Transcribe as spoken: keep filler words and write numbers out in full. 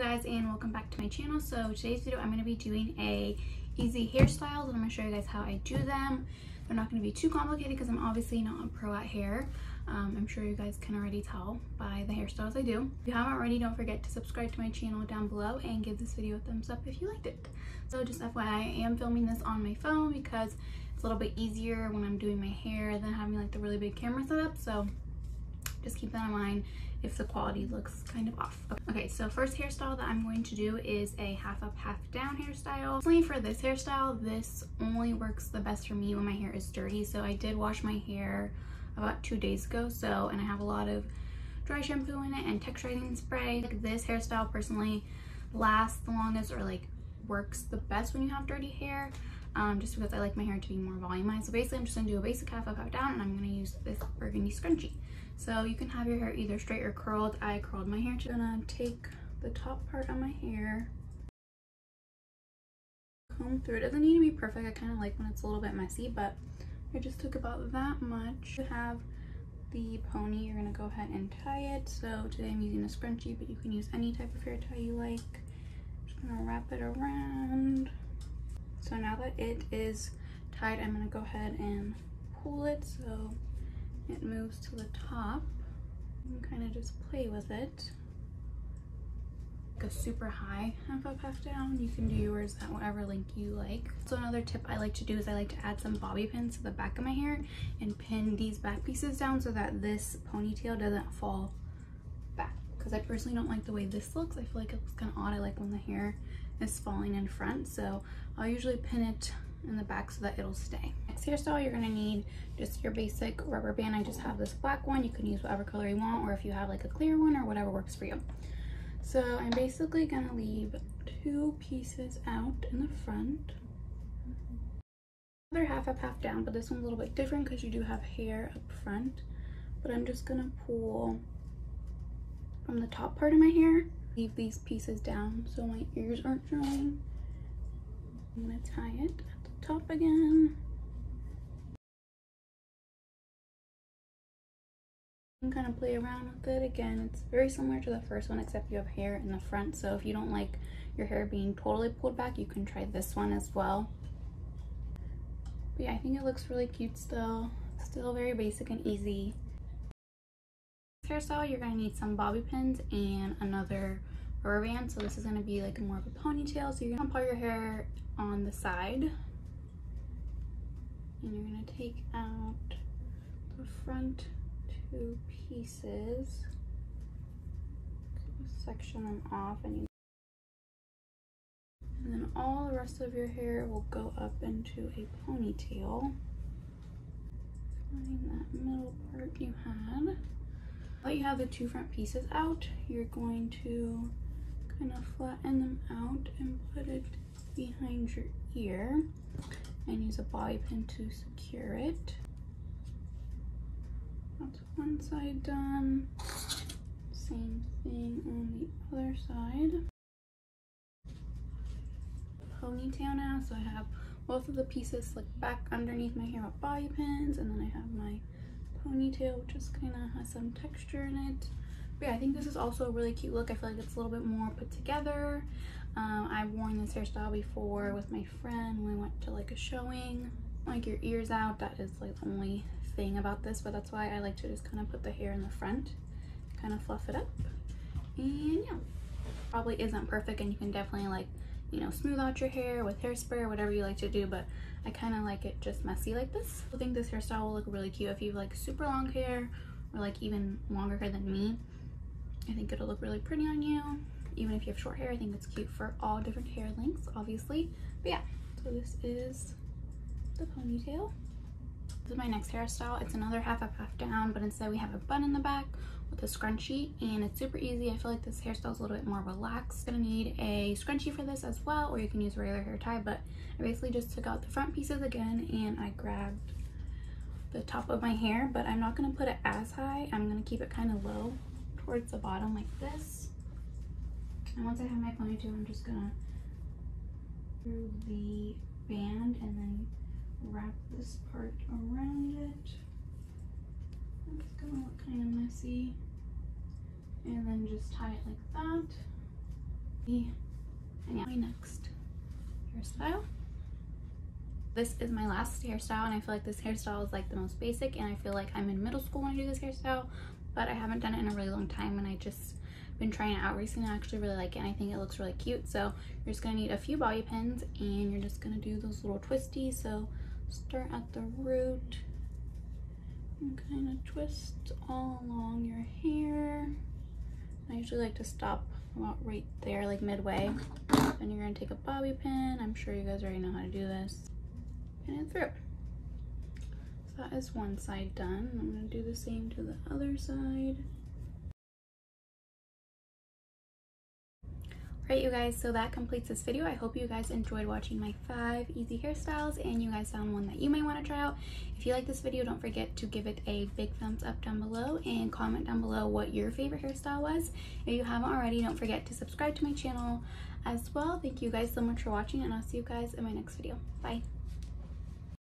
guys, and welcome back to my channel. So today's video I'm going to be doing a easy hairstyles, and I'm going to show you guys how I do them. They're not going to be too complicated because I'm obviously not a pro at hair. um, I'm sure you guys can already tell by the hairstyles I do. If you haven't already, don't forget to subscribe to my channel down below and give this video a thumbs up if you liked it. So just F Y I, I am filming this on my phone because it's a little bit easier when I'm doing my hair than having like the really big camera setup, so just keep that in mind if the quality looks kind of off. Okay, so first hairstyle that I'm going to do is a half up, half down hairstyle. Personally, for this hairstyle, this only works the best for me when my hair is dirty. So I did wash my hair about two days ago, so and I have a lot of dry shampoo in it and texturizing spray. Like this hairstyle personally lasts the longest, or like works the best when you have dirty hair, um, just because I like my hair to be more volumized. So basically I'm just gonna do a basic half up, half down, and I'm gonna use this burgundy scrunchie. So you can have your hair either straight or curled. I curled my hair. I'm gonna take the top part of my hair, comb through. It doesn't need to be perfect. I kind of like when it's a little bit messy, but I just took about that much. To have the pony, you're gonna go ahead and tie it. So today I'm using a scrunchie, but you can use any type of hair tie you like. Just gonna wrap it around. So now that it is tied, I'm gonna go ahead and pull it so it moves to the top. You can kind of just play with it. Like a super high half up, half down. You can do yours at whatever length you like. So another tip I like to do is I like to add some bobby pins to the back of my hair and pin these back pieces down so that this ponytail doesn't fall back. Because I personally don't like the way this looks. I feel like it looks kind of odd. I like when the hair is falling in front. So I'll usually pin it in the back so that it'll stay. Next hairstyle, you're gonna need just your basic rubber band. I just have this black one. You can use whatever color you want, or if you have like a clear one or whatever works for you. So I'm basically gonna leave two pieces out in the front. Another half up, half down, but this one's a little bit different because you do have hair up front. But I'm just gonna pull from the top part of my hair, leave these pieces down so my ears aren't showing. I'm gonna tie it at the top again. You can kind of play around with it. Again, it's very similar to the first one, except you have hair in the front. So if you don't like your hair being totally pulled back, you can try this one as well. But yeah, I think it looks really cute still. Still very basic and easy. This hairstyle, you're gonna need some bobby pins and another rubber band. So this is gonna be like more of a ponytail. So you're gonna pull your hair on the side, and you're gonna take out the front two pieces, section them off, and, you, and then all the rest of your hair will go up into a ponytail. Find that middle part you had. Now that you have the two front pieces out, you're going to kind of flatten them out and put it behind your ear and use a bobby pin to secure it. That's one side done. Same thing on the other side. Ponytail now, so I have both of the pieces slicked back underneath my hair with bobby pins, and then I have my ponytail, which just kind of has some texture in it. But yeah, I think this is also a really cute look. I feel like it's a little bit more put together. Um, I've worn this hairstyle before with my friend when we went to like a showing. Like your ears out, that is like the only thing about this, but that's why I like to just kind of put the hair in the front, kind of fluff it up. And yeah, probably isn't perfect, and you can definitely like, you know, smooth out your hair with hairspray or whatever you like to do, but I kind of like it just messy like this. I think this hairstyle will look really cute if you have like super long hair or like even longer hair than me. I think it'll look really pretty on you. Even if you have short hair, I think it's cute for all different hair lengths, obviously. But yeah, so this is the ponytail. This is my next hairstyle. It's another half up, half down, but instead we have a bun in the back with a scrunchie, and it's super easy. I feel like this hairstyle is a little bit more relaxed. Gonna need a scrunchie for this as well, or you can use a regular hair tie, but I basically just took out the front pieces again and I grabbed the top of my hair, but I'm not gonna put it as high. I'm gonna keep it kind of low towards the bottom like this. And once I have my ponytail, I'm just gonna do the band and then wrap this part around it. It's gonna look kind of messy. And then just tie it like that. And yeah, my next hairstyle. This is my last hairstyle, and I feel like this hairstyle is like the most basic, and I feel like I'm in middle school when I do this hairstyle, but I haven't done it in a really long time, and I just been trying it out recently. I actually really like it, and I think it looks really cute. So you're just gonna need a few bobby pins, and you're just gonna do those little twisties. So start at the root and kind of twist all along your hair. I usually like to stop about right there, like midway. Then you're gonna take a bobby pin. I'm sure you guys already know how to do this. Pin it through. So that is one side done. I'm gonna do the same to the other side. Alright, you guys, so that completes this video. I hope you guys enjoyed watching my five easy hairstyles and you guys found one that you might want to try out. If you like this video, don't forget to give it a big thumbs up down below and comment down below what your favorite hairstyle was. If you haven't already, don't forget to subscribe to my channel as well. Thank you guys so much for watching, and I'll see you guys in my next video. Bye.